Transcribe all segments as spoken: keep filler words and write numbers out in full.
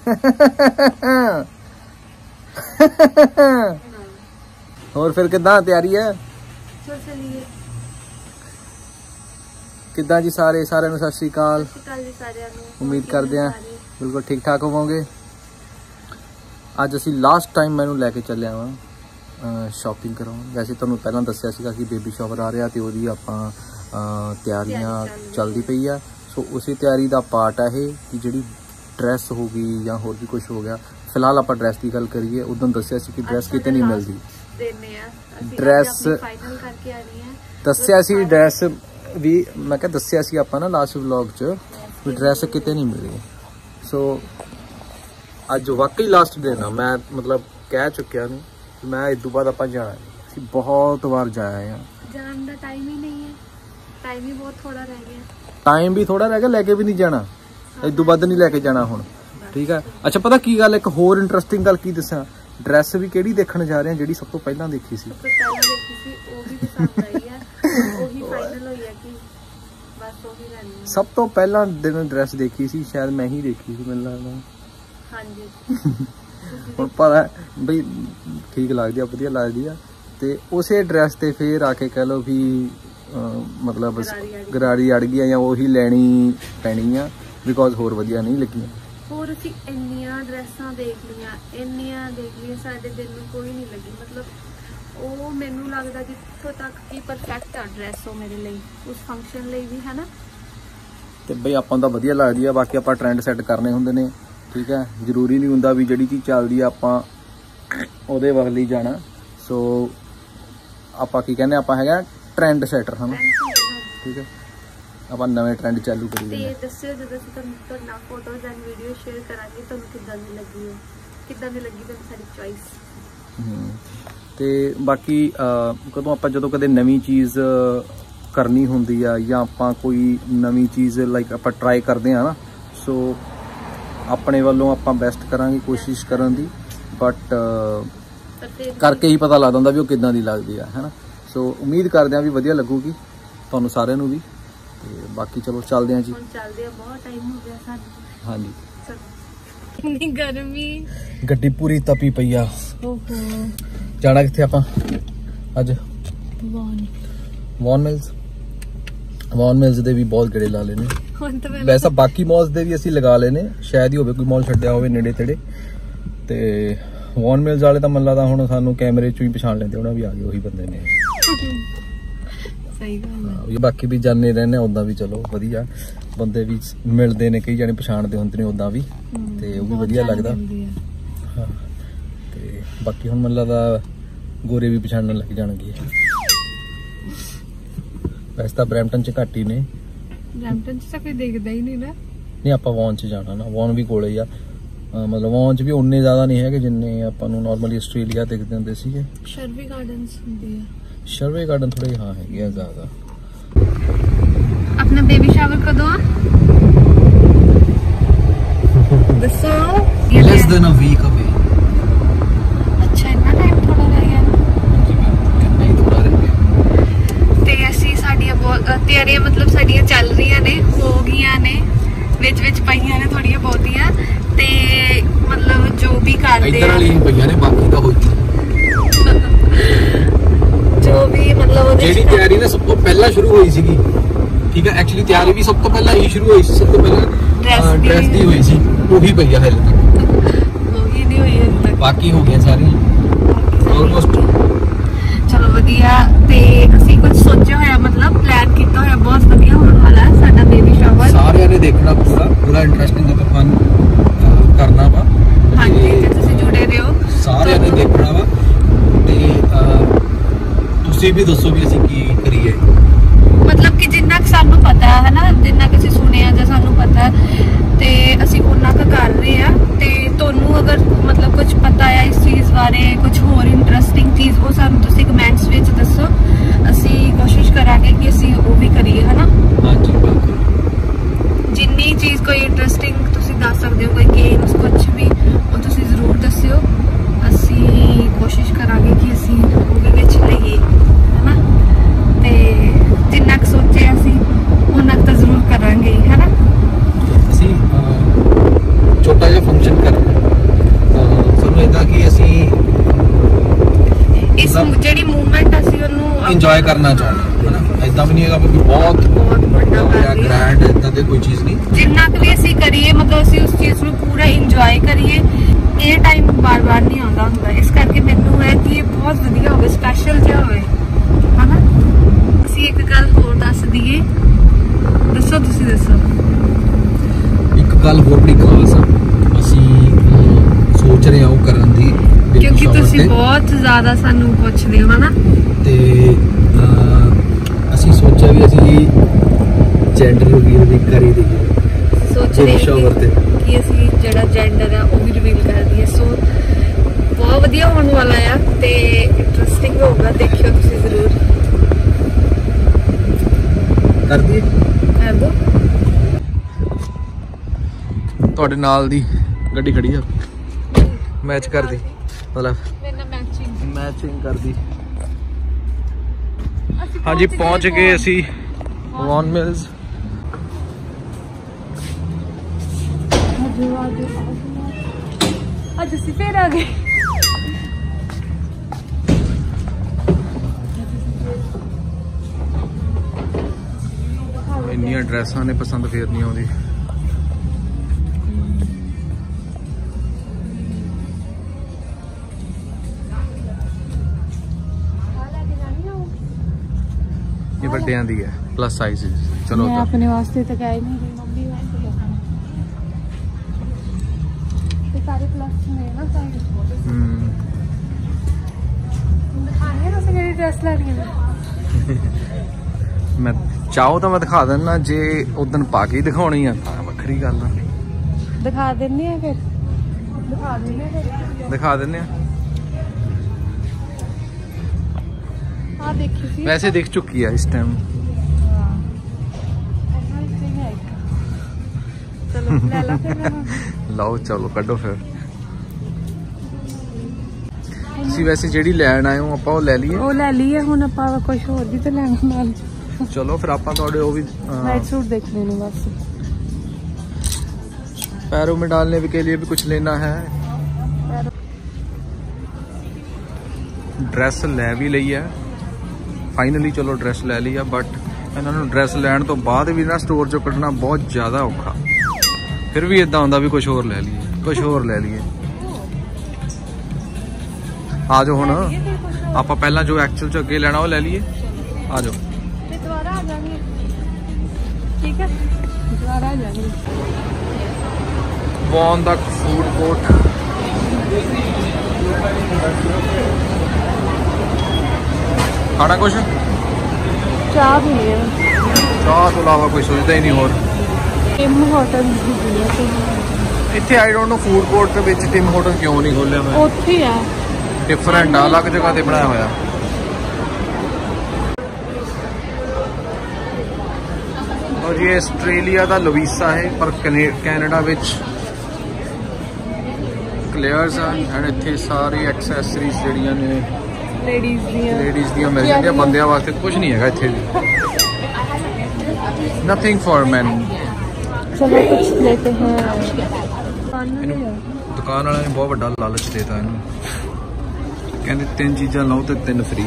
ਹੋਰ ਫਿਰ ਕਿੱਦਾਂ ਤਿਆਰੀ ਹੈ? ਕਿੱਦਾਂ ਜੀ ਸਾਰੇ ਸਾਰਿਆਂ ਨੂੰ ਸਤਿ ਸ਼੍ਰੀ ਅਕਾਲ। ਉਮੀਦ ਕਰਦੇ ਹਾਂ ਬਿਲਕੁਲ ਠੀਕ ਠਾਕ ਹੋਵੋਗੇ। ਅੱਜ ਅਸੀਂ ਲਾਸਟ ਟਾਈਮ ਮੈਨੂੰ ਲੈ ਕੇ ਚੱਲਿਆ ਵਾਂ ਸ਼ਾਪਿੰਗ ਕਰਾਉਣ। ਵੈਸੇ ਤੁਹਾਨੂੰ ਪਹਿਲਾਂ ਦੱਸਿਆ ਸੀਗਾ ਕਿ ਬੇਬੀ ਸ਼ਾਵਰ ਆ ਰਿਹਾ ਤੇ ਉਹਦੀ ਆਪਾਂ ਤਿਆਰੀਆਂ ਚੱਲਦੀ ਪਈ ਆ। ਸੋ ਉਸੇ ਤਿਆਰੀ ਦਾ ਪਾਰਟ ਆ ਇਹ ਕਿ ਜਿਹੜੀ ਡਰੈਸ ਹੋ ਗਈ ਜਾਂ ਹੋਰ ਵੀ ਕੁਝ ਹੋ ਗਿਆ। ਫਿਲਹਾਲ ਆਪਾਂ ਡਰੈਸ ਦੀ ਗੱਲ ਕਰੀਏ। ਉਦੋਂ ਦੱਸਿਆ ਸੀ ਕਿ ਡਰੈਸ ਕਿਤੇ ਨਹੀਂ ਮਿਲਦੀ। ਡਰੈਸ ਦੱਸਿਆ ਸੀ ਡਰੈਸ ਵੀ ਮੈਂ ਕਿਹਾ ਦੱਸਿਆ ਸੀ ਆਪਾਂ ਨਾ ਲਾਸਟ ਵਲੌਗ 'ਚ ਵੀ ਡਰੈਸ ਕਿਤੇ ਨਹੀਂ ਮਿਲੀ। ਸੋ ਅੱਜ ਵਾਕਈ ਲਾਸਟ ਦਿਨ ਆ। ਮੈਂ ਮਤਲਬ ਕਹਿ ਚੁੱਕਿਆ ਨੂੰ ਮੈਂ ਇਸ ਤੋਂ ਬਾਅਦ ਆਪਾਂ ਜਾਣਾ। ਅਸੀਂ ਬਹੁਤ ਵਾਰ ਜਾਏ ਆ। ਜਾਣ ਦਾ ਟਾਈਮ ਹੀ ਨਹੀਂ ਹੈ। ਟਾਈਮ ਹੀ ਬਹੁਤ ਥੋੜਾ ਰਹਿ ਗਿਆ। ਟਾਈਮ ਵੀ ਥੋੜਾ ਰਹਿ ਗਿਆ। ਲੈ ਕੇ ਵੀ ਨਹੀਂ ਜਾਣਾ। ਇਸ ਤੋਂ ਵੱਧ ਨਹੀਂ ਲੈ ਕੇ ਜਾਣਾ ਹੁਣ। ਠੀਕ ਹੈ। ਅੱਛਾ ਪਤਾ ਕੀ ਗੱਲ, ਇੱਕ ਹੋਰ ਇੰਟਰਸਟਿੰਗ ਗੱਲ ਕੀ ਦੱਸਾਂ। ਡਰੈਸ ਵੀ ਕਿਹੜੀ ਦੇਖਣ ਜਾ ਰਹੇ ਆ ਜਿਹੜੀ ਸਭ ਤੋਂ ਪਹਿਲਾਂ ਦੇਖੀ ਸੀ। ਸਭ ਤੋਂ ਪਹਿਲਾਂ ਦਿਨ ਡਰੈਸ ਦੇਖੀ ਸੀ ਸ਼ਾਇਦ ਮੈਂ ਹੀ ਦੇਖੀ ਸੀ ਮੈਨੂੰ ਲੱਗਦਾ। ਹਾਂਜੀ ਹੁਣ ਪਤਾ ਬਈ ਠੀਕ ਲੱਗਦੀ ਆ, ਵਧੀਆ ਲੱਗਦੀ ਆ। ਤੇ ਉਸੇ ਡਰੈਸ ਤੇ ਫੇਰ ਆ ਕੇ ਕਹਿ ਲਓ ਵੀ ਮਤਲਬ ਗਰਾਰੀ ਅੜ ਗਈ ਜਾਂ ਉਹੀ ਲੈਣੀ ਪੈਣੀ ਆ ਬਿਕੋਜ਼ ਹੋਰ ਵਧੀਆ ਨਹੀਂ ਲੱਗੀਆਂ। ਹੋਰ ਅਸੀਂ ਇੰਨੀਆਂ ਡਰੈਸਾਂ ਦੇਖ ਲਈਆਂ ਇੰਨੀਆਂ ਦੇਖ ਲਈਆਂ ਸਾਡੇ ਦਿਲ ਨੂੰ ਕੋਈ ਨਹੀਂ ਲੱਗੀ। ਮਤਲਬ ਉਹ ਮੈਨੂੰ ਲੱਗਦਾ ਕਿ ਇੱਥੋਂ ਤੱਕ ਕਿ ਪਰਫੈਕਟ ਆ ਡਰੈਸ ਉਹ ਮੇਰੇ ਲਈ ਉਸ ਫੰਕਸ਼ਨ ਲਈ ਵੀ ਹੈ ਨਾ। ਤੇ ਬਈ ਆਪਾਂ ਨੂੰ ਤਾਂ ਵਧੀਆ ਲੱਗਦੀ ਆ। ਬਾਕੀ ਆਪਾਂ ਟ੍ਰੈਂਡ ਸੈੱਟ ਕਰਨੇ ਹੁੰਦੇ ਨੇ। ਠੀਕ ਹੈ। ਜ਼ਰੂਰੀ ਨਹੀਂ ਹੁੰਦਾ ਵੀ ਜਿਹੜੀ ਚੀਜ਼ ਚੱਲਦੀ ਆ ਆਪਾਂ ਉਹਦੇ ਵੱਲ ਹੀ ਜਾਣਾ। ਸੋ ਆਪਾਂ ਕੀ ਕਹਿੰਦੇ ਆਪਾਂ ਹੈਗਾ ਟ੍ਰੈਂਡ ਸੈਟਰ ਹਨ। ਠੀਕ ਹੈ। ਆਪਾਂ ਨਵੇਂ ਟ੍ਰੈਂਡ ਚਾਲੂ ਕਰੀ ਜਾਂਦੇ ਹਾਂ। ਤੇ ਦੱਸਿਓ ਜਦੋਂ ਅਸੀਂ ਤੁਹਾਨੂੰ ਤੁਹਾਡਾ ਫੋਟੋਜ਼ ਐਂਡ ਵੀਡੀਓ ਸ਼ੇਅਰ ਕਰਾਂਗੇ ਤੁਹਾਨੂੰ ਕਿੱਦਾਂ ਦੀ ਲੱਗੀ ਹੈ, ਕਿੱਦਾਂ ਦੀ ਲੱਗੀ ਤੁਹਾਨੂੰ ਸਾਡੀ ਚੋਇਸ। ਤੇ ਬਾਕੀ ਕਦੋਂ ਆਪਾਂ ਜਦੋਂ ਕਦੇ ਨਵੀਂ ਚੀਜ਼ ਕਰਨੀ ਹੁੰਦੀ ਆ ਜਾਂ ਆਪਾਂ ਕੋਈ ਨਵੀਂ ਚੀਜ਼ ਲਾਈਕ ਆਪਾਂ ਟਰਾਈ ਕਰਦੇ ਆ ਨਾ। ਸੋ ਆਪਣੇ ਵੱਲੋਂ ਆਪਾਂ ਬੈਸਟ ਕਰਾਂਗੇ ਕੋਸ਼ਿਸ਼ ਕਰਨ ਦੀ। ਬਟ ਕਰਕੇ ਹੀ ਪਤਾ ਲੱਗਦਾ ਹੁੰਦਾ ਵੀ ਉਹ ਕਿੱਦਾਂ ਦੀ ਲੱਗਦੀ ਆ ਹੈ ਨਾ। ਸੋ ਉਮੀਦ ਕਰਦੇ ਹਾਂ ਵੀ ਵਧੀਆ ਲੱਗੂਗੀ ਤੁਹਾਨੂੰ ਸਾਰਿਆਂ ਨੂੰ ਵੀ। ਤੇ ਬਾਕੀ ਚਲੋ ਚੱਲਦੇ ਹਾਂ ਜੀ। ਹੁਣ ਚੱਲਦੇ ਆ ਬਹੁਤ ਟਾਈਮ ਹੋ ਗਿਆ ਸਾਨੂੰ। ਹਾਂਜੀ ਕਿੰਨੀ ਗਰਮੀ। ਗੱਡੀ ਪੂਰੀ ਤਪੀ ਪਈ ਆ। ਓਹੋ ਜਾਣਾ ਕਿੱਥੇ ਆਪਾਂ ਅੱਜ? Vaughan Vaughan Mills. Vaughan Mills ਦੇ ਵੀ ਬਹੁਤ ਗੇੜੇ ਲਾ ਲੈਣੇ। ਵੈਸੇ ਬਾਕੀ ਮੌਲਸ ਦੇ ਵੀ ਅਸੀਂ ਲਗਾ ਲੈਣੇ। ਸ਼ਾਇਦ ਹੀ ਹੋਵੇ ਕੋਈ ਮੌਲ ਛੱਡਿਆ ਹੋਵੇ ਨੇੜੇ ਤੇੜੇ। ਤੇ ਵੌਨ ਮਿਲਸ ਵਾਲੇ ਤਾਂ ਮੈਨੂੰ ਲੱਗਦਾ ਹੁਣ ਸਾਨੂੰ ਕੈਮਰੇ ਚੋਂ ਹੀ ਪਛਾਣ ਲੈਂਦੇ ਉਹਨਾਂ ਵੀ ਆ ਗਏ ਉਹੀ ਬੰਦੇ ਨੇ। ਸਹੀ ਗੱਲ ਹੈ। ਬਾਕੀ ਵੀ ਜਾਣੇ ਰਹਿੰਦੇ ਉਦਾਂ ਵੀ ਚਲੋ ਵਧੀਆ ਬੰਦੇ ਵੀ ਮਿਲਦੇ ਨੇ। ਕਈ ਜਾਣੇ ਪਛਾਣਦੇ ਹੁੰਦੇ ਨੇ ਉਦਾਂ ਵੀ ਤੇ ਉਹ ਵੀ ਵਧੀਆ ਲੱਗਦਾ। ਹਾਂ ਤੇ ਬਾਕੀ ਹੁਣ ਮੈਨੂੰ ਲੱਗਦਾ ਗੋਰੇ ਵੀ ਪਛਾਣਨ ਲੱਗ ਜਾਣਗੇ। ਵੈਸੇ ਤਾਂ ਬਰੈਂਪਟਨ ਚ ਘੱਟ ਹੀ ਨੇ। ਬਰੈਂਪਟਨ ਚ ਤਾਂ ਕੋਈ ਦੇਖਦਾ ਹੀ ਨਹੀਂ ਨਾ। ਨਹੀਂ ਆਪਾਂ ਵੌਨ ਚ ਜਾਣਾ ਨਾ। ਵੌਨ ਵੀ ਕੋਲੇ ਹੀ ਆ। ਮਤਲਬ ਵੌਨ ਚ ਵੀ ਉਨੇ ਜ਼ਿਆਦਾ ਨਹੀਂ ਹੈਗੇ ਜਿੰਨੇ ਆਪਾਂ ਨੂੰ ਨਾਰਮਲੀ ਆਸਟ੍ਰੇਲੀਆ ਦੇਖਦੇ ਹੁੰਦੇ ਸੀਗੇ। ਸ਼ਰਵੇ ਗਾਰਡਨਸ ਹੁੰਦੇ ਆ। ਸ਼ਰਵੇ ਗਾਰਡਨ ਥੋੜੇ ਹਾਂ ਹੈਗੇ ਆ ਜ਼ਿਆਦਾ। ਆਪਣਾ ਬੇਬੀ ਸ਼ਾਵਰ ਕਦੋਂ ਆ ਦੱਸੋ? ਲੈਸ ਦੈਨ ਅ ਵੀਕ ਅਵੇ। ਅੱਛਾ ਇੰਨਾ ਟਾਈਮ ਥੋੜਾ ਰਹਿ ਗਿਆ। ਨਹੀਂ ਥੋੜਾ ਰਹਿ ਗਿਆ। ਤੇ ਅਸੀਂ ਸਾਡੀਆਂ ਬਹੁਤ ਤਿਆਰੀਆਂ ਮਤਲਬ ਸਾਡੀਆਂ ਚੱਲ ਰਹੀਆਂ ਨੇ ਹੋ ਗਈਆਂ ਨੇ ਵਿੱਚ ਵਿੱਚ ਪਈਆਂ ਨੇ ਥੋੜੀਆਂ ਬਹੁਤੀਆਂ। ਤੇ ਮਤਲਬ ਜੋ ਵੀ ਕਰਦੇ ਇੱਧਰ ਵਾਲੀਆਂ ਪਈਆਂ ਨੇ ਬਾਕੀ ਤਾਂ ਹੋਈ ਜੋ ਵੀ ਮਤਲਬ ਜਿਹੜੀ ਤਿਆਰੀ ਨਾ ਸਭ ਤੋਂ ਪਹਿਲਾਂ ਸ਼ੁਰੂ ਹੋਈ ਸੀਗੀ। ਠੀਕ ਹੈ। ਐਕਚੁਅਲੀ ਤਿਆਰੀ ਵੀ ਸਭ ਤੋਂ ਪਹਿਲਾਂ ਇਹੀ ਸ਼ੁਰੂ ਹੋਈ ਸੀ। ਸਭ ਤੋਂ ਪਹਿਲਾਂ ਡਰੈਸ ਦੀ ਹੋਈ ਸੀ ਉਹੀ ਪਈ ਆ ਹਲੇ ਤੱਕ। ਉਹੀ ਨਹੀਂ ਹੋਈ ਹਲੇ ਤੱਕ। ਬਾਕੀ ਹੋ ਗਈਆਂ ਸਾਰੀਆਂ ਆਲਮੋਸਟ। ਚਲੋ ਵਧੀਆ। ਤੇ ਅਸੀਂ ਕੁਝ ਸੋਚਿਆ ਹੋਇਆ ਮਤਲਬ ਪਲਾਨ ਕੀਤਾ ਹੋਇਆ ਬਹੁਤ ਵਧੀਆ ਹੋਣ ਵਾਲਾ ਸਾਡਾ ਬੇਬੀ ਸ਼ਾਵਰ। ਸਾਰਿਆਂ ਨੇ ਦੇਖਣਾ ਪੂਰਾ ਪੂਰਾ ਇੰਟਰਸਟਿੰਗ ਆਪਾਂ ਫਨ ਕਰਨਾ ਵਾ। ਹਾਂਜੀ ਤੇ ਤੁਸੀਂ ਜੁੜੇ ਰਹੋ। ਸਾਰਿਆਂ ਨੇ ਦੇਖਣਾ ਵਾ ਤੇ ਤੁਸੀਂ ਵੀ ਦੱਸੋ ਵੀ ਅਸੀਂ ਕੀ ਕਰੀਏ। ਮਤਲਬ ਕਿ ਜਿੰਨਾ ਕੁ ਸਾਨੂੰ ਪਤਾ ਹੈ ਨਾ ਜਿੰਨਾ ਕੁ ਅਸੀਂ ਸੁਣਿਆ ਜਾਂ ਸਾਨੂੰ ਪਤਾ ਤੇ ਅਸੀਂ ਉਹਨਾਂ ਕੁ ਕਰ ਰਹੇ ਆ। ਤੇ ਤੁਹਾਨੂੰ ਅਗਰ ਮਤਲਬ ਕੁਝ ਪਤਾ ਹੈ ਇਸ ਚੀਜ਼ ਬਾਰੇ ਕੁਝ ਹੋਰ ਇੰਟਰਸਟਿੰਗ ਚੀਜ਼ ਉਹ ਸਾਨੂੰ ਤੁਸੀਂ ਕਮੈਂਟਸ ਵਿੱਚ ਦੱਸੋ। ਅਸੀਂ ਕੋਸ਼ਿਸ਼ ਕਰਾਂਗੇ ਕਿ ਅਸੀਂ ਉਹ ਵੀ ਕਰੀਏ ਹੈ ਨਾ। ਹਾਂਜੀ ਬਿਲਕੁਲ। ਜਿੰਨੀ ਚੀਜ਼ ਕੋਈ ਇੰਟਰਸਟਿੰਗ ਤੁਸੀਂ ਦੱਸ ਸਕਦੇ ਹੋ ਕੋਈ ਗੇਮਸ ਕੁਝ ਵੀ ਉਹ ਤੁਸੀਂ ਜ਼ਰੂਰ ਦੱਸਿਓ। ਅਸੀਂ ਕੋਸ਼ਿਸ਼ ਕਰਾਂਗੇ ਕਿ ਅਸੀਂ ਉਹ ਵੀ ਵਿੱਚ ਲਈਏ ਹੈ ਨਾ। ਤੇ ਜਿੰਨਾ ਕੁ ਸੋਚਿਆ ਅਸੀਂ ਉਹਨਾਂ ਕੁ ਤਾਂ ਜ਼ਰੂਰ ਕਰਾਂਗੇ ਹੈ ਨਾ। ਅਸੀਂ ਛੋਟਾ ਜਿਹਾ ਮੈਂਸ਼ਨ ਕਰਨਾ ਸਾਨੂੰ ਇਦਾਂ ਕਿ ਅਸੀਂ ਇਸ ਜਿਹੜੀ ਮੂਵਮੈਂਟ ਅਸੀਂ ਉਹਨੂੰ ਇੰਜੋਏ ਕਰਨਾ ਚਾਹੁੰਦੇ ਹਾਂ ਨਾ। ਇਦਾਂ ਵੀ ਨਹੀਂ ਹੈਗਾ ਕਿ ਬਹੁਤ ਬਹੁਤ ਵੱਡਾ ਗ੍ਰੈਂਡ ਇਦਾਂ ਦੇ ਕੋਈ ਚੀਜ਼ ਨਹੀਂ। ਜਿੰਨਾ ਕੁ ਵੀ ਅਸੀਂ ਕਰੀਏ ਮਤਲਬ ਅਸੀਂ ਉਸ ਚੀਜ਼ ਨੂੰ ਪੂਰਾ ਇੰਜੋਏ ਕਰੀਏ। ਇਹ ਟਾਈਮ ਬਾਰ-ਬਾਰ ਨਹੀਂ ਆਉਂਦਾ ਹੁੰਦਾ, ਇਸ ਕਰਕੇ ਮੈਨੂੰ ਹੈ ਕਿ ਇਹ ਬਹੁਤ ਵਧੀਆ ਹੋਵੇ, ਸਪੈਸ਼ਲ ਜਿਹਾ ਹੋਵੇ ਹਨਾ। ਅਸੀਂ ਇੱਕ ਗੱਲ ਹੋਰ ਦੱਸ ਦਈਏ, ਦੱਸੋ ਤੁਸੀਂ ਦੱਸੋ। ਇੱਕ ਗੱਲ ਹੋਰ ਬੜੀ ਖਾਸ ਆ, ਅਸੀਂ ਸੋਚ ਰਹੇ ਹਾਂ ਉਹ ਕਰਨ ਦੀ, ਕਿਉਂਕਿ ਤੁਸੀਂ ਬਹੁਤ ਜ਼ਿਆਦਾ ਸਾਨੂੰ ਪੁੱਛਦੇ ਹੋ ਹਨਾ। ਤੇ ਅਸੀਂ ਸੋਚਿਆ ਵੀ ਅਸੀਂ ਜੈਂਡਰ ਰਿਵੀਲ ਵੀ ਕਰ ਹੀ ਦਈਏ। ਸੋਚ ਰਹੇ ਕਿ ਕਿ ਅਸੀਂ ਜਿਹੜਾ ਜੈਂਡਰ ਆ ਉਹ ਵੀ ਰਿਵੀਲ ਕਰ ਦਈਏ। ਸੋ ਬਹੁਤ ਵਧੀਆ ਹੋਣ ਵਾਲਾ ਆ ਤੇ ਇੰਟਰਸਟਿੰਗ ਹੋਊਗਾ, ਦੇਖਿਓ ਤੁਸੀਂ ਜ਼ਰੂਰ। ਕਰ ਦਈਏ, ਕਰ ਦੋ। ਤੁਹਾਡੇ ਨਾਲ ਦੀ ਗੱਡੀ ਖੜੀ ਆ, ਮੈਚ ਕਰਦੀ ਮਤਲਬ ਮੇਰੇ ਨਾਲ ਮੈਚਿੰਗ ਮੈਚਿੰਗ ਕਰਦੀ। ਹਾਂਜੀ ਪਹੁੰਚ ਗਏ ਅਸੀਂ ਵੌਨ ਮਿਲਸ। ਅੱਜ ਅਸੀਂ ਫੇਰ ਆ ਗਏ। ਇੰਨੀਆਂ ਡਰੈਸਾਂ ਨੇ ਪਸੰਦ ਫੇਰ ਨਹੀਂ ਆਉਂਦੀ। ਇਹ ਵੱਡਿਆਂ ਦੀ ਹੈ, ਪਲੱਸ ਸਾਈਜ਼। ਚਲੋ ਮੈਂ ਆਪਣੇ ਵਾਸਤੇ ਤਾਂ ਕਹਿ ਨਹੀਂ ਰਹੀ, ਮੰਮੀ ਵਾਸਤੇ ਕਹਿਣਾ। ਤੇ ਸਾਰੇ ਪਲੱਸ ਨੇ ਨਾ ਸਾਈਜ਼। ਹਮ ਦਿਖਾਣੀ ਹੈ ਤੁਸੀਂ ਜਿਹੜੀ ਡਰੈਸ ਲੈਣੀ ਹੈ। ਮੈਂ ਚਾਹੋ ਤਾਂ ਮੈਂ ਦਿਖਾ ਦਿੰਦਾ, ਜੇ ਉਦਣ ਪਾ ਕੇ ਦਿਖਾਉਣੀ ਆ ਤਾਂ ਵੱਖਰੀ ਗੱਲ ਆ। ਦਿਖਾ ਦਿੰਦੇ ਆ ਫਿਰ, ਦਿਖਾ ਦਿੰਦੇ ਆ ਫਿਰ ਦਿਖਾ ਦਿੰਦੇ ਆ। ਆ ਦੇਖੀ ਸੀ, ਵੈਸੇ ਦਿਖ ਚੁੱਕੀ ਆ ਇਸ ਟਾਈਮ। ਚਲੋ ਲੈ ਲਾ ਫਿਰ। ਲਓ ਚਲੋ ਕੱਢੋ ਫਿਰ। ਤੁਸੀਂ ਵੈਸੇ ਜਿਹੜੀ ਲੈਣ ਆਏ ਹੋ ਆਪਾਂ ਉਹ ਲੈ ਲਈਏ। ਉਹ ਲੈ ਲਈਏ, ਹੁਣ ਆਪਾਂ ਕੁਝ ਹੋਰ ਵੀ ਤਾਂ ਲੈਣਾ ਨਾਲ। ਚਲੋ ਫਿਰ ਆਪਾਂ ਤੁਹਾਡੇ ਉਹ ਵੀ नाइट सूट देखने ने बस। पैरों में डालने के लिए भी कुछ लेना है। ड्रेस लै भी ਲਈ है फाइनली, चलो ड्रेस ले ली है। बट इन्होंने ड्रेस लैन तो बाद भी ना स्टोर चो कढ़ना बहुत ज़्यादा औखा। फिर भी इदा होंदा भी कुछ होर ले लिए, कुछ होर ले लिए। आ जाओ हुण आपां पहला जो एक्चुअल च अगे लेना वो ले लिए। आ जाओ दोबारा आ जाएंगे, ठीक है दोबारा आ जाएंगे। Vaughan the food court. खाना कुछ चाह भी है, चाह तो अलावा कोई सोचता ही नहीं। और टिम होटल इत्थे I don't know food court के विच टिम होटल क्यों नहीं खोलिया। मैं उत्थे है डिफरेंट अलग जगह ते बनाया होया। और ये आस्ट्रेलिया का लवीसा है पर कैनेडा विच क्लेयर्स एंड इत्थे सारी एक्सेसरीज जड़ियां ने लेडीज दियां लेडीज दियां मिल जांदियां। बंदियां वास्ते कुछ नहीं है इत्थे, नथिंग फॉर मैन। चलो कुछ लेते हैं। दुकान वाले ने बहुत बड़ा लालच देता इन्हूं, कहंदे तीन चीज़ां लो तो तीन फ्री।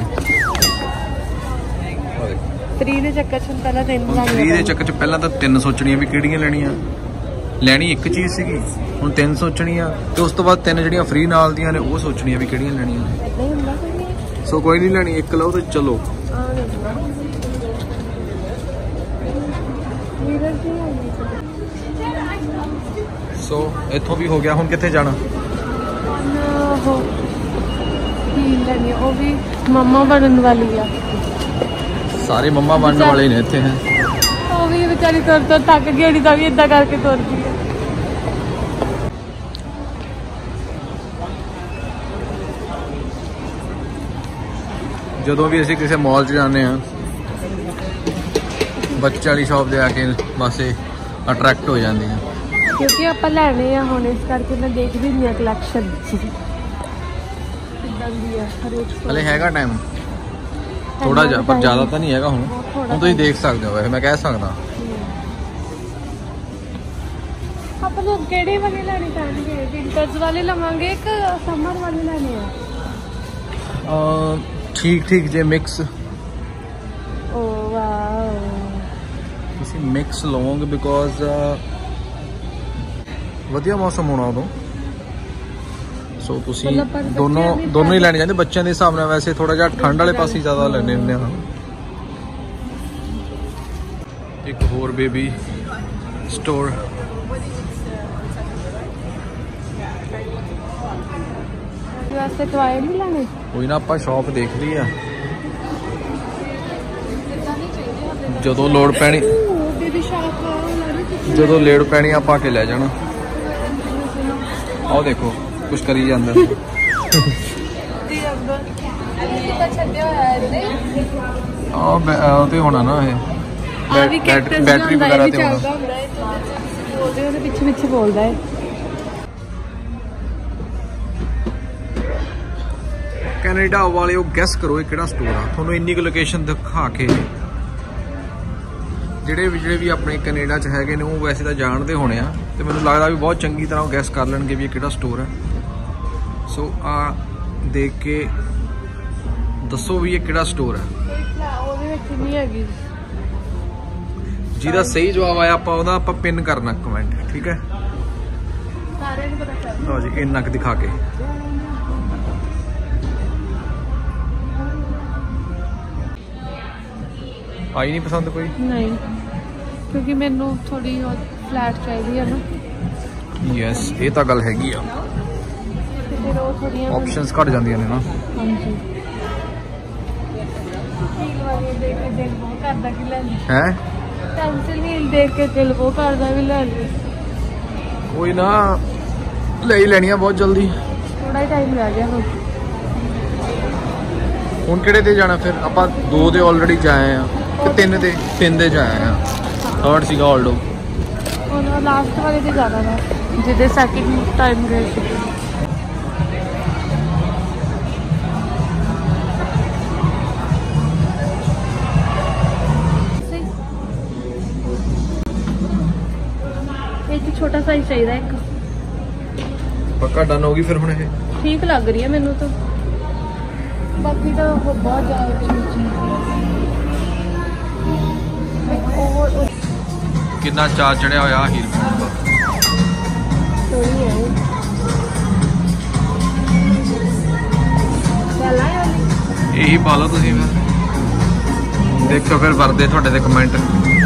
फ्री दे चक्कर च पहला तीन फ्री दे चक्कर च पहला तो तीन सोचनियां भी किहड़ियां लैणियां। लैनी एक चीज़ सीगी, हुण तीन सोचनियां ते उस तो बाद तीन जड़ियां फ्री नाल दियां ने वो सोचनियां भी किहड़ियां लैणियां। सो कोई नहीं लैनी, एक लो तो चलो। सो इत्थों भी हो गया, हुण कित्थे जाना? वो भी मम्मा बनने वाली है, सारे मम्मा बनने वाले ने इत्थे हैं। वो भी बेचारी तुर तुर थक गई, दा भी इदा करके तुरदी है। ਜਦੋਂ ਵੀ ਅਸੀਂ ਕਿਸੇ ਮਾਲ 'ਚ ਜਾਂਦੇ ਹਾਂ ਬੱਚੇ ਵਾਲੀ ਸ਼ਾਪ ਦੇ ਆ ਕੇ ਬਸ ਅਟਰੈਕਟ ਹੋ ਜਾਂਦੇ ਆ, ਕਿਉਂਕਿ ਆਪਾਂ ਲੈਣੇ ਆ ਹੁਣ, ਇਸ ਕਰਕੇ ਮੈਂ ਦੇਖਦੀ ਨਹੀਂ ਆ ਕਲੈਕਸ਼ਨ ਕਿੱਦਾਂ ਦੀ ਆ। ਹਰੇਕ ਹਲੇ ਹੈਗਾ ਟਾਈਮ ਥੋੜਾ ਜਿਹਾ, ਪਰ ਜ਼ਿਆਦਾ ਤਾਂ ਨਹੀਂ ਹੈਗਾ। ਹੁਣ ਹੁਣ ਤੁਸੀਂ ਦੇਖ ਸਕਦੇ ਹੋ, ਵੈਸੇ ਮੈਂ ਕਹਿ ਸਕਦਾ ਆਪਾਂ ਨੂੰ ਕਿਹੜੇ ਵਾਲੇ ਲੈਣੇ ਚਾਹੀਦੇ? ਵਿੰਟਰਸ ਵਾਲੇ ਲਵਾਂਗੇ ਕਿ ਸਮਰ ਵਾਲੇ ਲੈਣੇ ਆ? ਠੀਕ ਠੀਕ ਜੇ ਮਿਕਸ। ਓ ਵਾਓ, ਤੁਸੀਂ ਮਿਕਸ ਲਵੋਗੇ ਬਿਕੋਜ਼ ਵਧੀਆ ਮੌਸਮ ਹੋਣਾ ਉਦੋਂ। ਸੋ ਤੁਸੀਂ ਦੋਨੋਂ ਦੋਨੋਂ ਹੀ ਲੈਣੇ ਚਾਹੀਦੇ ਬੱਚਿਆਂ ਦੇ ਹਿਸਾਬ ਨਾਲ। ਵੈਸੇ ਥੋੜਾ ਜਿਹਾ ਠੰਡ ਵਾਲੇ ਪਾਸੇ ਜ਼ਿਆਦਾ ਲੈਣੇ ਹੁੰਦੇ ਆ। ਇੱਕ ਹੋਰ ਬੇਬੀ ਸਟੋਰ। ਵਾਸਤੇ ਟਵਾਏ ਨਹੀਂ ਲੈਣੇ? ਕੋਈ ਨਾ, ਆਪਾਂ ਸ਼ਾਪ ਦੇਖ ਲਈ ਆ, ਜਦੋਂ ਲੋੜ ਪੈਣੀ ਜਦੋਂ ਲੋੜ ਪੈਣੀ ਆਪਾਂ ਕੇ ਲੈ ਜਾਣਾ। ਆਹ ਦੇਖੋ ਕੁਛ ਕਰੀ ਜਾਂਦਾ। ਆਹ ਤੇ ਹੋਣਾ ਨਾ ਇਹ ਬੈਟਰੀ ਵਗੈਰਾ ਤੇ ਹੋਣਾ। ਉਹਦੇ ਪਿੱਛੇ ਪਿੱਛੇ ਬੋਲਦਾ ਹੈ। ਕੈਨੇਡਾ ਵਾਲਿਓ ਗੈਸ ਕਰੋ ਇਹ ਕਿਹੜਾ ਸਟੋਰ ਆ। ਤੁਹਾਨੂੰ ਇੰਨੀ ਕੁ ਲੋਕੇਸ਼ਨ ਦਿਖਾ ਕੇ ਜਿਹੜੇ ਵੀ ਜਿਹੜੇ ਵੀ ਆਪਣੇ ਕੈਨੇਡਾ 'ਚ ਹੈਗੇ ਨੇ ਉਹ ਵੈਸੇ ਤਾਂ ਜਾਣਦੇ ਹੋਣੇ ਆ, ਤੇ ਮੈਨੂੰ ਲੱਗਦਾ ਵੀ ਬਹੁਤ ਚੰਗੀ ਤਰ੍ਹਾਂ ਉਹ ਗੈਸ ਕਰ ਲੈਣਗੇ ਵੀ ਇਹ ਕਿਹੜਾ ਸਟੋਰ ਹੈ। ਸੋ ਆ ਦੇਖ ਕੇ ਦੱਸੋ ਵੀ ਇਹ ਕਿਹੜਾ ਸਟੋਰ ਹੈ। ਉਹਦੇ ਵਿੱਚ ਨਹੀਂ ਹੈਗੀ। ਜਿਹਦਾ ਸਹੀ ਜਵਾਬ ਆਇਆ ਆਪਾਂ ਉਹਦਾ ਆਪਾਂ ਪਿੰਨ ਕਰਨਾ ਕਮੈਂਟ, ਠੀਕ ਹੈ? ਸਾਰਿਆਂ ਨੂੰ ਪਤਾ ਚੱਲ। ਲਓ ਜੀ ਇੰਨਾ ਕੁ ਦਿਖਾ ਕੇ। ਆਈ ਨਹੀਂ ਪਸੰਦ ਕੋਈ? ਨਹੀਂ, ਕਿਉਂਕਿ ਮੈਨੂੰ ਥੋੜੀ ਫਲੈਟ ਚਾਹੀਦੀ ਹੈ ਨਾ। ਯੈਸ, ਇਹ ਤਾਂ ਗੱਲ ਹੈਗੀ ਆ। ਫਿਰ ਉਹ ਥੋੜੀਆਂ ਆਪਸ਼ਨਸ ਘੱਟ ਜਾਂਦੀਆਂ ਨੇ ਨਾ। ਹਾਂਜੀ। ਹੀਲ ਵਾਲੀ ਦੇਖ ਕੇ ਦਿਲ ਬਹੁਤ ਕਰਦਾ ਕਿ ਲੈ ਲਈ। ਹੈ ਪੈਨਸਿਲ ਹੀਲ ਦੇਖ ਕੇ ਦਿਲ ਬਹੁਤ ਕਰਦਾ ਵੀ ਲੈ ਲਈ। ਕੋਈ ਨਾ, ਲੈ ਹੀ ਲੈਣੀ ਆ ਬਹੁਤ ਜਲਦੀ। ਥੋੜਾ ਹੀ ਟਾਈਮ ਰਹਿ ਗਿਆ ਹੁਣ। ਹੁਣ ਕਿਹੜੇ ਤੇ ਜਾਣਾ ਫਿਰ? ਆਪਾਂ ਦੋ ਦੇ ਆਲਰੇਡੀ ਜਾਏ ਆ ਤੇ ਤਿੰਨ ਦੇ ਤਿੰਨ ਦੇ ਜਾਏ ਆ। ਥਰਡ ਸੀਗਾ ਆਲਡੋ। ਉਹਨਾਂ ਲਾਸਟ ਵਾਲੇ ਤੇ ਜ਼ਿਆਦਾ ਵਾ ਜਿਹਦੇ ਸੈਕਿੰਡ ਟਾਈਮ ਗਏ ਸੀ। ਇਹ ਛੋਟਾ ਸਾਈਜ਼ ਚਾਹੀਦਾ ਇੱਕ। ਪੱਕਾ ਡਨ ਹੋ ਗਈ ਫਿਰ ਹੁਣ ਇਹ? ਠੀਕ ਲੱਗ ਰਹੀ ਹੈ ਮੈਨੂੰ ਤਾਂ। ਬਾਕੀ ਤਾਂ ਉਹ ਬਹੁਤ ਜ਼ਿਆਦਾ ਚੀਜ਼ ਕਿੰਨਾ ਚਾਰ ਚੜਿਆ ਹੋਇਆ ਹੀਲ ਪਾਉਣ ਦਾ। ਸੋਹਣੀ ਹੈ ਇਹੀ ਪਾ ਲਓ ਤੁਸੀਂ ਫਿਰ। ਦੇਖੋ ਫਿਰ ਵਰਦੇ ਤੁਹਾਡੇ ਦੇ ਕਮੈਂਟ।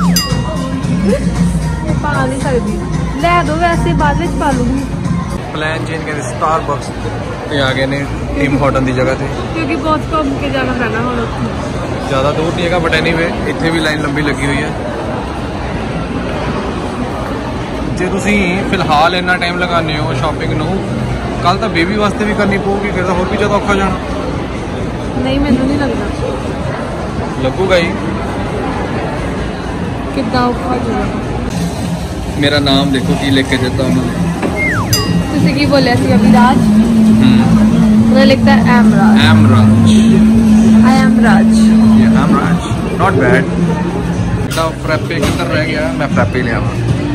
ਪਾ ਨਹੀਂ ਸਕਦੀ, ਲੈ ਦੋ ਵੈਸੇ ਬਾਅਦ ਵਿੱਚ ਪਾ ਲੂੰਗੀ। ਪਲਾਨ ਚੇਂਜ ਕਰਦੇ ਸਟਾਰਬਕਸ ਤੇ ਆ ਗਏ ਨੇ ਟਿਮ ਹਾਰਟਨ ਦੀ ਜਗ੍ਹਾ ਤੇ, ਕਿਉਂਕਿ ਬਹੁਤ ਘੁੰਮ ਕੇ ਜਾਣਾ ਪੈਣਾ ਹੁਣ ਉੱਥੇ। ਜ਼ਿਆਦਾ ਦੂਰ ਨਹੀਂ ਹੈਗਾ ਬਟ ਐਨੀਵੇ ਇੱਥੇ ਵੀ ਲਾਈਨ ਲੰਬੀ ਲੱਗੀ ਹੋਈ ਹੈ। ਜੇ ਤੁਸੀਂ ਫਿਲਹਾਲ ਇੰਨਾ ਟਾਈਮ ਲਗਾਉਂਦੇ ਹੋ ਸ਼ਾਪਿੰਗ ਨੂੰ, ਕੱਲ ਤਾਂ ਬੇਬੀ ਵਾਸਤੇ ਵੀ ਕਰਨੀ ਪਊਗੀ, ਫਿਰ ਤਾਂ ਹੋਰ ਵੀ ਜ਼ਿਆਦਾ ਔਖਾ ਜਾਣਾ। ਨਹੀਂ ਮੈਨੂੰ ਨਹੀਂ ਲੱਗਦਾ ਲੱਗੂਗਾ ਹੀ। ਕਿੱਦਾਂ ਔਖਾ ਜਾਊਗਾ? ਮੇਰਾ ਨਾਮ ਦੇਖੋ ਕੀ ਲਿਖ ਕੇ ਦਿੱਤਾ ਉਹਨਾਂ ਨੇ। ਤੁਸੀਂ ਕੀ ਬੋਲਿਆ ਸੀ ਅਭਿਰਾਜ? ਉਹਨੇ ਲਿਖਤਾ am Raj. Am Raj. I am Raj. Yeah am Raj, not bed. ਤਾਂ ਫਰੈਪੇ ਕਿੱਧਰ ਰਹਿ ਗਿਆ? ਮੈਂ ਫਰੈਪੇ ਲਿਆਵਾਂ।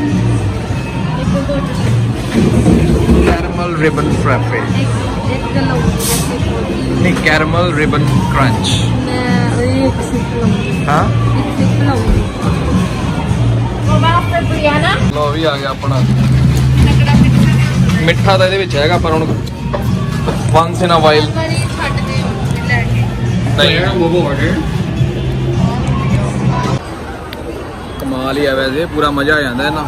Caramel ribbon frappe. ਇੱਕ ਕਿਲੋ ਨਹੀਂ, ਕੈਰਮਲ ਰਿਬਨ ਕਰੰਚ। ਮੈਂ ਇੱਕ ਸਿਪ ਲਵਾਂਗੀ। ਹਾਂ, ਇੱਕ ਸਿਪ ਲਵਾਂਗੀ। ਉਹ ਬਾਅਦ ਫਿਰ ਬੁਰੀਆਨਾ ਲੋ ਵੀ ਆ ਗਿਆ ਆਪਣਾ ਮਿੱਠਾ ਤਾਂ ਇਹਦੇ ਵਿੱਚ ਹੈਗਾ, ਪਰ ਹੁਣ ਵਨਸ ਇਨ ਅ ਵਾਈਲ ਛੱਡ ਦੇ ਲੈ ਕੇ। ਨਹੀਂ, ਕਮਾਲ ਹੀ ਆ ਵੈਸੇ, ਪੂਰਾ ਮਜ਼ਾ ਆ ਜਾਂਦਾ ਇਹਨਾਂ।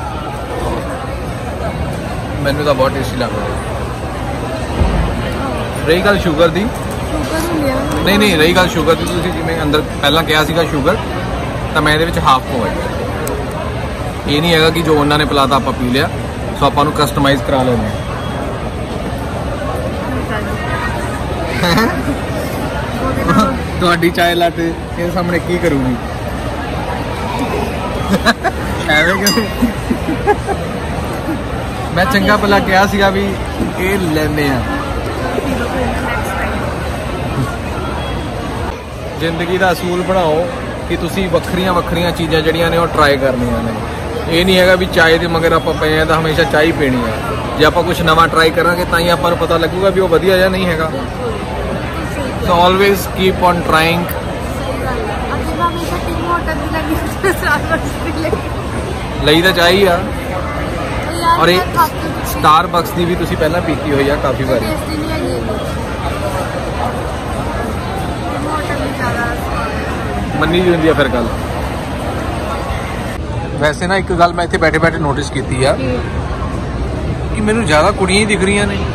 ਮੈਨੂੰ ਤਾਂ ਬਹੁਤ ਟੇਸਟੀ ਲੱਗਦਾ। ਰਹੀ ਗੱਲ ਸ਼ੂਗਰ ਦੀ, ਨਹੀਂ ਨਹੀਂ ਰਹੀ ਗੱਲ ਸ਼ੂਗਰ ਦੀ, ਤੁਸੀਂ ਜਿਵੇਂ ਅੰਦਰ ਪਹਿਲਾਂ ਕਿਹਾ ਸੀਗਾ ਸ਼ੂਗਰ, ਤਾਂ ਮੈਂ ਇਹਦੇ ਵਿੱਚ ਹਾਫ ਪਵਾਈ। ਇਹ ਨਹੀਂ ਹੈਗਾ ਕਿ ਜੋ ਉਹਨਾਂ ਨੇ ਪਿਲਾਤਾ ਆਪਾਂ ਪੀ ਲਿਆ। ਸੋ ਆਪਾਂ ਨੂੰ ਕਸਟਮਾਈਜ਼ ਕਰਾ ਲੈਂਦੇ ਹਾਂ। ਤੁਹਾਡੀ ਚਾय ਲਾਟੇ ਇਹਦੇ ਸਾਹਮਣੇ ਕੀ ਕਰੂਗੀ? ਐਵੇਂ ਕਿਉਂ? ਮੈਂ ਚੰਗਾ ਭਲਾ ਕਿਹਾ ਸੀਗਾ ਵੀ ਇਹ ਲੈਣੇ ਆ। ਜ਼ਿੰਦਗੀ ਦਾ ਅਸੂਲ ਬਣਾਓ ਕਿ ਤੁਸੀਂ ਵੱਖਰੀਆਂ ਵੱਖਰੀਆਂ ਚੀਜ਼ਾਂ ਜਿਹੜੀਆਂ ਨੇ ਉਹ ਟਰਾਈ ਕਰਨੀਆਂ ਨੇ। ਇਹ ਨਹੀਂ ਹੈਗਾ ਵੀ ਚਾਹ ਦੇ ਮਗਰ ਆਪਾਂ ਪਏ ਆ ਤਾਂ ਹਮੇਸ਼ਾ ਚਾਹ ਹੀ ਪੀਣੀ ਆ। ਜੇ ਆਪਾਂ ਕੁਝ ਨਵਾਂ ਟਰਾਈ ਕਰਾਂਗੇ ਤਾਂ ਹੀ ਆਪਾਂ ਨੂੰ ਪਤਾ ਲੱਗੂਗਾ ਵੀ ਉਹ ਵਧੀਆ ਜਾਂ ਨਹੀਂ ਹੈਗਾ। So always keep on trying. ਲਈ ਤਾਂ ਚਾਹ ਹੀ ਆ। ਔਰ ਇਹ ਸਟਾਰਬਕਸ ਦੀ ਵੀ ਤੁਸੀਂ ਪਹਿਲਾਂ ਪੀਤੀ ਹੋਈ ਆ ਕਾਫੀ ਵਾਰੀ। ਮੰਨੀ ਦੀ ਹੁੰਦੀ ਆ ਫਿਰ ਗੱਲ। ਵੈਸੇ ਨਾ ਇੱਕ ਗੱਲ ਮੈਂ ਇੱਥੇ ਬੈਠੇ ਬੈਠੇ ਨੋਟਿਸ ਕੀਤੀ ਆ ਕਿ ਮੈਨੂੰ ਜ਼ਿਆਦਾ ਕੁੜੀਆਂ ਹੀ ਦਿਖ ਰਹੀਆਂ ਨੇ।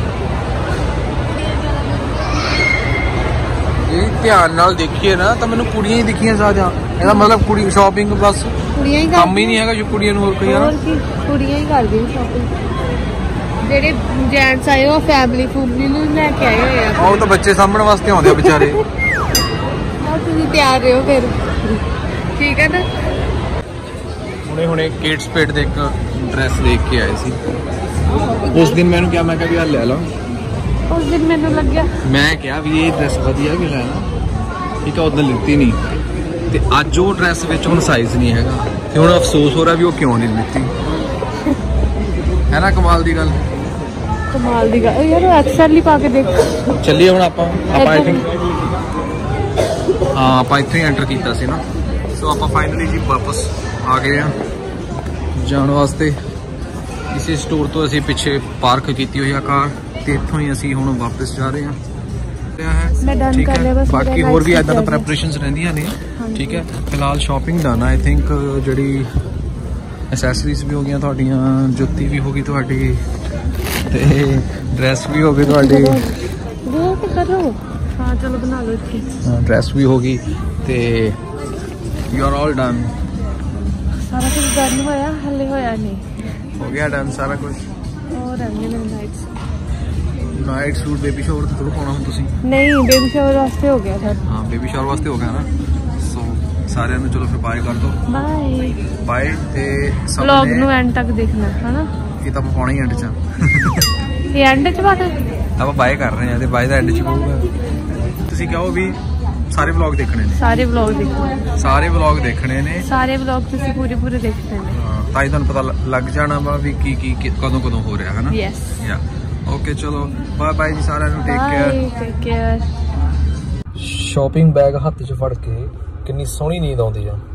ਇਹ ਧਿਆਨ ਨਾਲ ਦੇਖੀਏ ਨਾ ਤਾਂ ਮੈਨੂੰ ਕੁੜੀਆਂ ਹੀ ਦਿਖੀਆਂ ਜ਼ਿਆਦਾ। ਇਹਦਾ ਮਤਲਬ ਕੁੜੀ ਸ਼ਾਪਿੰਗ ਬਸ ਕੁੜੀਆਂ ਹੀ ਕੰਮ ਹੀ ਨਹੀਂ ਹੈਗਾ ਜੋ ਕੁੜੀਆਂ ਨੂੰ ਹੋਰ ਕੋਈ ਯਾਰ ਕੁੜੀਆਂ ਹੀ ਕਰਦੀਆਂ ਸ਼ਾਪਿੰਗ। ਜਿਹੜੇ ਜੈਂਟਸ ਆਏ ਉਹ ਫੈਮਿਲੀ ਫੂਮਲੀ ਨੂੰ ਲੈ ਕੇ ਆਏ ਹੋਏ ਆ। ਉਹ ਤਾਂ ਬੱਚੇ ਸਾਂਭਣ ਵਾਸਤੇ ਆਉਂਦੇ ਆ ਵਿਚਾਰੇ। ਤੁਸੀਂ ਤਿਆਰ ਰਹੋ ਫਿਰ, ਠੀਕ ਹੈ ਨਾ। ਹੁਣੇ ਹੁਣੇ ਕੇਟ ਸਪੇਡ ਦੇ ਇੱਕ ਡਰੈਸ ਦੇਖ ਕੇ ਆਏ ਸੀ। ਉਸ ਦਿਨ ਮੈਨੂੰ ਕਿਹਾ, ਮੈਂ ਕਿਹਾ ਵੀ ਆ ਲੈ ਲਾ। ਉਸ ਦਿਨ ਮੈਨੂੰ ਲੱਗਿਆ, ਮੈਂ ਕਿਹਾ ਵੀ ਇਹ ਡਰੈਸ ਵਧੀਆ ਵੀ ਲੈਣਾ, ਠੀਕ ਆ। ਉਦੋਂ ਲਿੱਤੀ ਨਹੀਂ ਤੇ ਅੱਜ ਉਹ ਡਰੈਸ ਵਿੱਚ ਹੁਣ ਸਾਈਜ਼ ਨਹੀਂ ਹੈਗਾ ਤੇ ਹੁਣ ਅਫਸੋਸ ਹੋ ਰਿਹਾ ਵੀ ਉਹ ਕਿਉਂ ਨਹੀਂ ਲਿੱਤੀ। ਹੈ ਨਾ ਕਮਾਲ ਦੀ ਗੱਲ। ਕਮਾਲ ਦੀ ਗੱਲ ਯਾਰ। ਐਕਸਲ ਹੀ ਪਾ ਕੇ ਦੇਖ। ਚੱਲੀਏ ਹੁਣ ਆਪਾਂ ਆਪਾਂ ਆਈ ਥਿੰਕ ਹਾਂ ਆਪਾਂ ਇੱਥੇ ਹੀ ਐਂਟਰ ਕੀਤਾ ਸੀ ਨਾ। ਸੋ ਆਪਾਂ ਫਾਈਨਲੀ ਜੀ ਵਾਪਸ ਆ ਗਏ ਆ ਜਾਣ ਵਾਸਤੇ। ਇਸੇ ਸਟੋਰ ਤੋਂ ਅਸੀਂ ਪਿੱਛੇ ਪਾਰਕ ਕੀਤੀ ਹੋਈ ਆ ਕਾਰ ਤੇ ਇੱਥੋਂ ਹੀ ਅਸੀਂ ਹੁਣ ਵਾਪਸ ਜਾ ਰਹੇ ਹਾਂ। ਠੀਕ ਹੈ, ਬਾਕੀ ਹੋਰ ਵੀ ਇੱਦਾਂ ਦਾ ਪ੍ਰੈਪਰੇਸ਼ਨਸ ਰਹਿੰਦੀਆਂ ਨੇ। ਠੀਕ ਹੈ, ਫਿਲਹਾਲ ਸ਼ਾਪਿੰਗ ਡਨ। ਆਈ ਥਿੰਕ ਜਿਹੜੀ ਐਸੈਸਰੀਜ਼ ਵੀ ਹੋ ਗਈਆਂ ਤੁਹਾਡੀਆਂ, ਜੁੱਤੀ ਵੀ ਹੋ ਗਈ ਤੁਹਾਡੀ ਤੇ ਡਰੈਸ ਵੀ ਹੋ ਗਈ ਤੁਹਾਡੀ। ਹਾਂ ਚਲੋ ਬਣਾ ਲਓ ਇੱਥੇ। ਹਾਂ ਡਰੈਸ ਵੀ ਹੋ ਗਈ ਤੇ ਯੂ ਆਰ ਆਲ ਡਨ। ਸਾਰਾ ਕੁਝ ਡਨ ਹੋਇਆ, ਹਲੇ ਹੋਇਆ ਨਹੀਂ। ਹੋ ਗਿਆ ਡਨ ਸਾਰਾ ਕੁਝ। ਹੋਰ ਰਹਿੰਦੇ ਨੇ nights. Night suit baby shower ਤੇ ਥੋੜਾ ਪਾਉਣਾ ਹੁਣ ਤੁਸੀਂ? ਨਹੀਂ ਬੇਬੀ ਸ਼ਾਵਰ ਵਾਸਤੇ ਹੋ ਗਿਆ ਸਰ। ਹਾਂ ਬੇਬੀ ਸ਼ਾਵਰ ਵਾਸਤੇ ਹੋ ਗਿਆ ਨਾ। ਸੋ ਸਾਰਿਆਂ ਨੂੰ ਚਲੋ ਫਿਰ ਬਾਏ ਕਰ ਦੋ। Bye bye. ਤੇ ਸਭ ਵਲੌਗ ਨੂੰ ਐਂਡ ਤੱਕ ਦੇਖਣਾ ਹੈ ਨਾ। ਇਹ ਤਾਂ ਆਪਾਂ ਪਾਉਣਾ ਹੀ ਐਂਡ 'ਚ। ਇਹ ਐਂਡ 'ਚ ਪਾ ਦੇ। ਆਪਾਂ ਬਾਏ ਕਰ ਰਹੇ ਹਾਂ ਤੇ ਬਾਏ ਦਾ ਐਂਡ 'ਚ ਪਊਗਾ। ਤੁਸੀਂ ਕਹੋ ਵੀ ਸਾਰੇ ਵਲੌਗ ਦੇਖਣੇ ਨੇ। ਸਾਰੇ ਵਲੌਗ ਦੇਖਣੇ ਸਾਰੇ ਵਲੌਗ ਦੇਖਣੇ ਨੇ ਸਾਰੇ ਵਲੌਗ ਤੁਸੀਂ ਪੂਰੇ ਪੂਰੇ ਦੇਖਣੇ ਨੇ। ਹਾਂ ਤਾਂ ਹੀ ਤੁਹਾਨੂੰ ਪਤਾ ਲੱਗ ਜਾਣਾ ਵਾ ਵੀ ਕੀ ਕੀ ਕਦੋਂ ਕਦੋਂ ਹੋ ਰਿਹਾ ਹੈ ਨਾ। ਯੈਸ ਯਾ ਓਕੇ ਚਲੋ ਬਾਏ ਬਾਏ ਜੀ ਸਾਰਿਆਂ ਨੂੰ। Take care take care. Shopping bag ਹੱਥ 'ਚ ਫੜ ਕੇ ਕਿੰਨੀ ਸੋਹਣੀ ਨੀਂਦ ਆਉਂਦੀ ਆ।